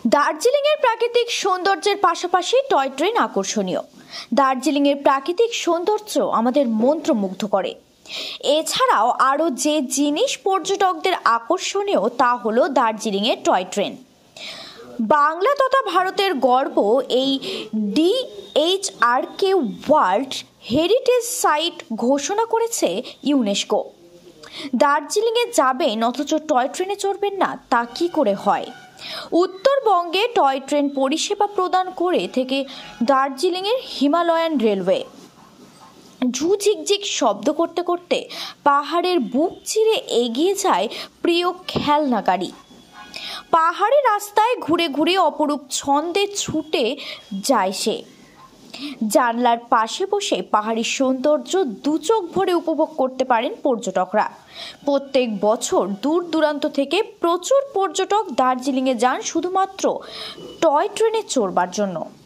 দার্জিলিংয়ের প্রাকৃতিক সৌন্দর্যের পাশাপাশি টয় ট্রেন আকর্ষণীয়। দার্জিলিংয়ের প্রাকৃতিক সৌন্দর্য আমাদের মন্ত্রমুগ্ধ করে। এছাড়াও আরও যে জিনিস পর্যটকদের আকর্ষণীয় তা হলো দার্জিলিংয়ের টয় ট্রেন। বাংলা তথা ভারতের গর্ব এই এইচআর-কে ওয়ার্ল্ড হেরিটেজ সাইট ঘোষণা করেছে ইউনেস্কো। দার্জিলিংয়ে যাবেন অথচ টয় ট্রেনে চড়বেন না, তা কি করে হয়? উত্তরবঙ্গে টয় ট্রেন পরিষেবা প্রদান করে থেকে দার্জিলিংয়ের হিমালয়ান রেলওয়ে ঝুঝিকঝিক শব্দ করতে করতে পাহাড়ের বুক চিরে এগিয়ে যায় প্রিয় খেলনা গাড়ি। পাহাড়ি রাস্তায় ঘুরে ঘুরে অপরূপ ছন্দে ছুটে যায় সে। জানলার পাশে বসে পাহাড়ি সৌন্দর্য দুচোখ ভরে উপভোগ করতে পারেন পর্যটকরা। প্রত্যেক বছর দূর দূরান্ত থেকে প্রচুর পর্যটক দার্জিলিংয়ে যান শুধুমাত্র টয় ট্রেনে চড়বার জন্য।